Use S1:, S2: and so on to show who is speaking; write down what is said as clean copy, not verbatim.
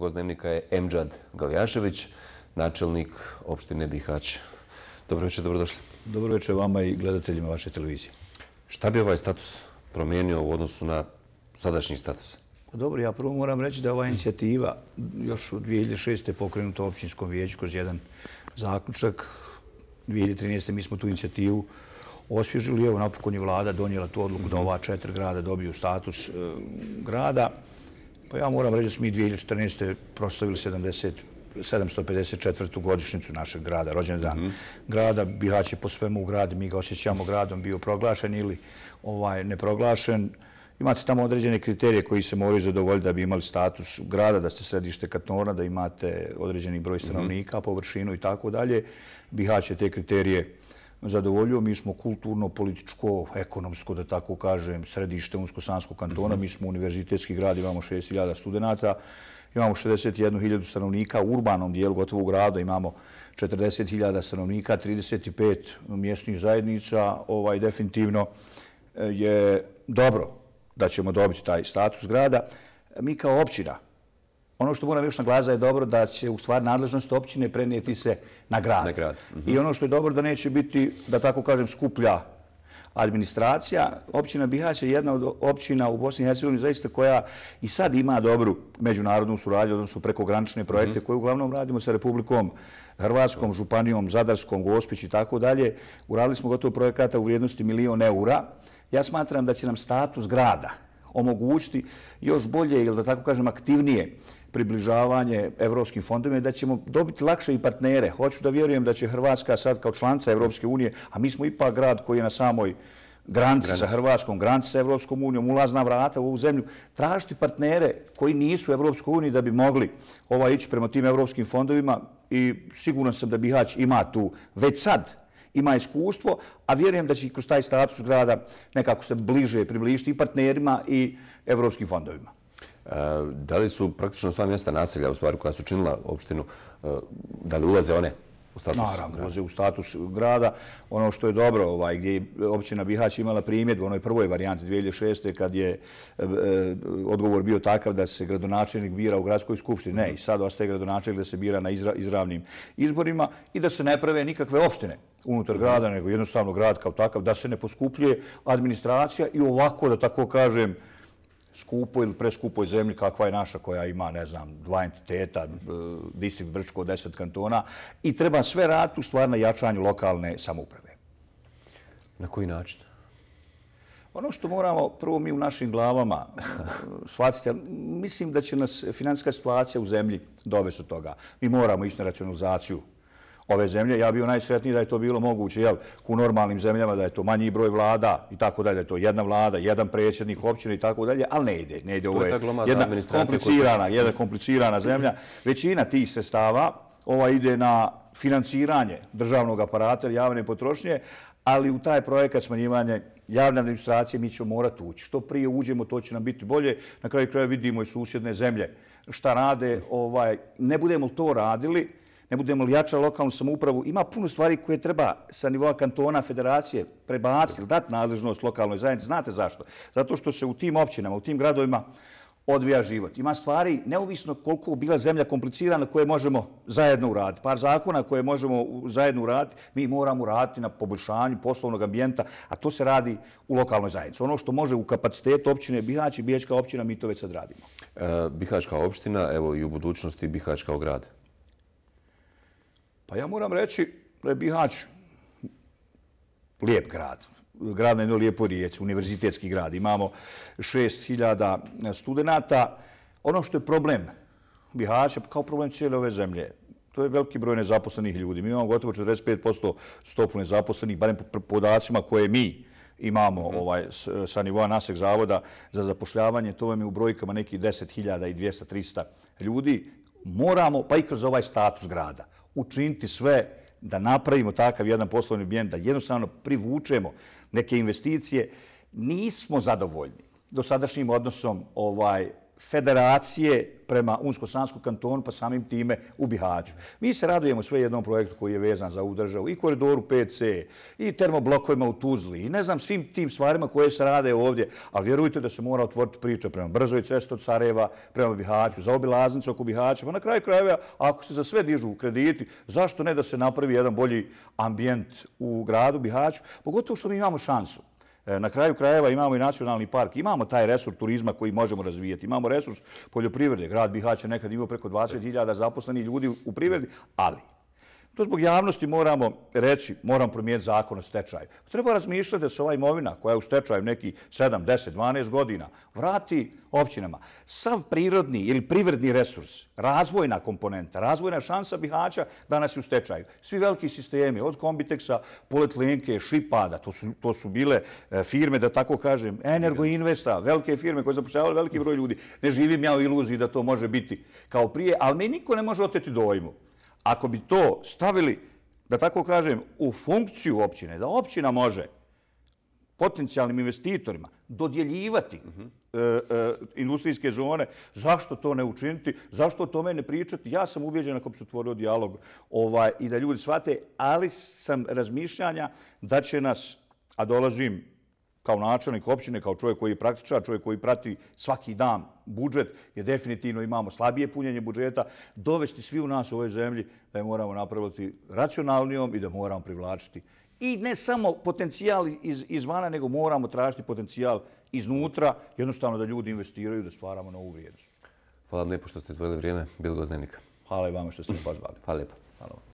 S1: Gvozdemnika je Emdžad Galjašević, načelnik opštine Bihać. Dobro večer, dobrodošli.
S2: Dobro večer vama i gledateljima vaše televizije.
S1: Šta bi ovaj status promijenio u odnosu na sadašnji status?
S2: Dobro, ja prvo moram reći da je ova inicijativa još u 2006. pokrenuta u općinskom vijeću kroz jedan zaključak. 2013. mi smo tu inicijativu osvježili. Evo, napokon je vlada donijela tu odluku da ova 4 grada dobiju status grada. Pa ja moram reći da smo mi 2014. proslavili 754. godišnjicu našeg grada, rođendan grada. Bihać je po svemu grad, mi ga osjećamo gradom, bio proglašen ili neproglašen. Imate tamo određene kriterije koji se moraju zadovoljiti da bi imali status grada, da ste središte kantona, da imate određeni broj stanovnika, površinu i tako dalje. Bihać je te kriterije zadovoljio. Mi smo kulturno, političko, ekonomsko, da tako kažem, središte Unsko-Sanskog kantona. Mi smo univerzitetski grad, imamo 6.000 studenata, imamo 61.000 stanovnika. U urbanom dijelu, gotovo u gradu, imamo 40.000 stanovnika, 35 mjesnih zajednica. Definitivno je dobro da ćemo dobiti taj status grada. Mi kao općina, ono što moram još naglasiti je dobro da će u stvari nadležnost općine prenijeti se na grad. I ono što je dobro da neće biti, da tako kažem, skuplja administracija. Općina Bihać je jedna od općina u Bosni i Hercegovini zaista koja i sad ima dobru međunarodnu suradnju, odnosno prekogranične projekte koje uglavnom radimo sa Republikom Hrvatskom, Županijom, Zadarskom, Gospić i tako dalje. Uradili smo gotovo projekata u vrijednosti 1 000 000 eura. Ja smatram da će nam status grada omogućiti još bolje ili da tako kažem aktivnije približavanje evropskim fondovima i da ćemo dobiti lakše i partnere. Hoću da vjerujem da će Hrvatska sad kao članica Evropske unije, a mi smo ipak grad koji je na samoj granici sa Hrvatskom, granici sa Evropskom unijom, ulazna vrata u ovu zemlju, tražiti partnere koji nisu u Evropskoj uniji da bi mogli ići prema tim evropskim fondovima i siguran sam da Bihać ima tu već sad ima iskustvo, a vjerujem da će kroz taj status grada nekako se bliže približiti i partnerima i evropskim fondovima.
S1: Da li su praktično sva mjesta naselja, u stvari koja su činila opštinu, da li ulaze one u status grada?
S2: Naravno, ulaze u status grada. Ono što je dobro, gdje je općina Bihać imala primjedbu, onoj prvoj varijanti 2006. kad je odgovor bio takav da se gradonačelnik bira u gradskoj skupštini. Ne, i sad ostaje gradonačelnik da se bira na izravnim izborima i da se ne prave nikakve opštine unutar grada, nego jednostavno grad kao takav, da se ne poskupljuje administracija i ovako, da tako kažem, skupoj ili preskupoj zemlji kakva je naša koja ima, ne znam, 2 entiteta, distrikt Brčko, 10 kantona i treba sve raditi u stvari na jačanju lokalne samouprave.
S1: Na koji način?
S2: Ono što moramo prvo mi u našim glavama shvatiti, mislim da će nas financijska situacija u zemlji dovesti od toga. Mi moramo ići na racionalizaciju ove zemlje. Ja bio najsretniji da je to bilo moguće u normalnim zemljama, da je to manji broj vlada i tako dalje, da je to jedna vlada, jedan predsjednik općine i tako dalje, ali ne ide. Ne ide, ovo je jedna komplicirana zemlja. Većina tih sredstava ide na financiranje državnog aparata ili javne potrošnje, ali u taj projekat smanjivanje javne administracije mi ćemo morati ući. Što prije uđemo, to će nam biti bolje. Na kraju kraja vidimo i susjedne zemlje šta rade. Ne budemo to radili, ne budemo li jačali lokalnu samoupravu, ima puno stvari koje treba sa nivoa kantona, federacije prebaciti ili dati nadležnost lokalnoj zajednici. Znate zašto? Zato što se u tim općinama, u tim gradovima odvija život. Ima stvari, neovisno koliko bila zemlja komplicirana, koje možemo zajedno uraditi. Par zakona koje možemo zajedno uraditi, mi moramo uraditi na poboljšanju poslovnog ambijenta, a to se radi u lokalnoj zajednici. Ono što može u kapacitetu općine Bihać i Bihaćka općina, mi to već sad radimo.
S1: Bihaćka opština, evo i u budućnosti Bihać kao grad.
S2: Pa ja moram reći da je Bihać lijep grad. Grad na jednoj lijepoj rijeci, univerzitetski grad. Imamo 6.000 studenata. Ono što je problem Bihaća, kao problem cijele ove zemlje, to je veliki broj nezaposlenih ljudi. Mi imamo gotovo 45% stopu nezaposlenih, barem po podacima koje mi imamo sa nivoa našeg zavoda za zapošljavanje. To vam je u brojkama nekih 10.200-300 ljudi. Moramo, pa i kroz ovaj status grada, učiniti sve da napravimo takav jedan poslovni ambijent, da jednostavno privučemo neke investicije. Nismo zadovoljni dosadašnjim odnosom federacije prema Unsko-Sanskom kantonu, pa samim time u Bihaću. Mi se radujemo sve jednom projektu koji je vezan za ovu državu, i koridoru 5C, i termoblokovima u Tuzli, i ne znam svim tim stvarima koje se rade ovdje, ali vjerujte da se mora otvoriti priča prema brzoj cesti od Sarajeva, prema Bihaću, za obilaznicu oko Bihaća, pa na kraju krajeva, ako se za sve dižu krediti, zašto ne da se napravi jedan bolji ambijent u gradu Bihaću, pogotovo što mi imamo šansu. Na kraju krajeva imamo i nacionalni park, imamo taj resurs turizma koji možemo razvijati, imamo resurs poljoprivrede. Grad Bihać je nekad imao preko 20.000 zaposlenih ljudi u privredi, ali to zbog javnosti moramo reći, moram promijeniti zakon o stečaju. Treba razmišljati da se ova imovina koja je u stečaju neki 7, 10, 12 godina vrati općinama. Sav prirodni ili privredni resurs, razvojna komponenta, razvojna šansa Bihaća danas je u stečaju. Svi veliki sistemi, od Kombiteksa, Poletlenke, Šipada, to su bile firme, da tako kažem, Energoinvesta, velike firme koje zapošljavaju veliki broj ljudi. Ne živim ja u iluziji da to može biti kao prije, ali me niko ne može oteti dojmu. Ako bi to stavili, da tako kažem, u funkciju općine, da općina može potencijalnim investitorima dodjeljivati industrijske zone, zašto to ne učiniti, zašto o tome ne pričati? Ja sam ubijeđen ako bi se otvorio dijalog i da ljudi shvate, ali sam razmišljanja da će nas, a dolazim kao načelnik općine, kao čovjek koji je praktičar, čovjek koji prati svaki dan budžet, jer definitivno imamo slabije punjenje budžeta, dovesti svi u nas u ovoj zemlji da je moramo napraviti racionalnijom i da moramo privlačiti. I ne samo potencijal izvana, nego moramo tražiti potencijal iznutra, jednostavno da ljudi investiraju, da stvaramo novu vrijednost.
S1: Hvala vam lijepo što ste izdvojili vrijeme, Bilgo Dnevnika.
S2: Hvala i vama što ste me pozvali.
S1: Hvala lijepo.